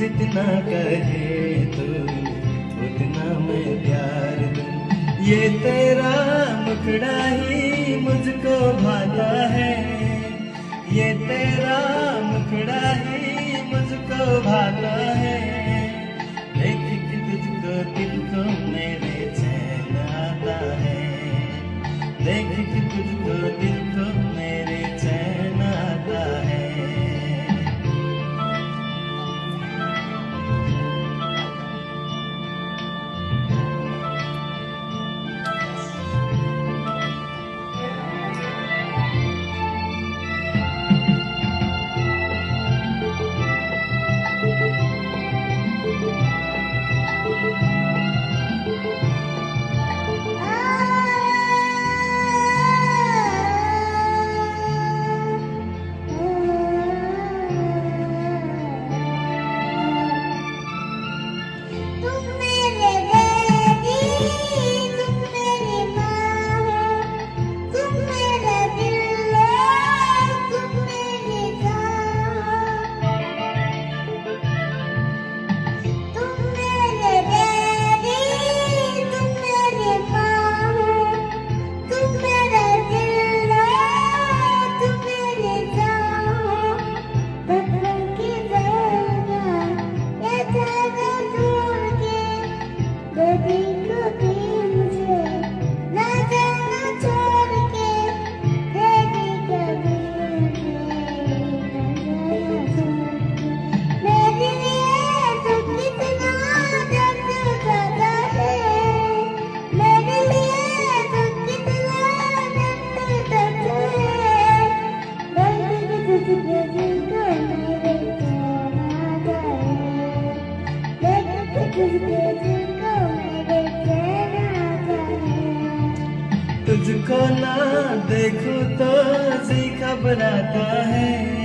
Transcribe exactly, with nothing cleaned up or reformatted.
जितना कहे तू उतना मैं प्यार दूं। ये तेरा मुखड़ा ही मुझको भाता है, ये तेरा मुखड़ा ही मुझको भाता है। देख के तुझको दिल को मेरे चैन आता है, देख के तुझको दिल को मेरे चैन आता है। तुझको ना देखूं तो जी घबराता है।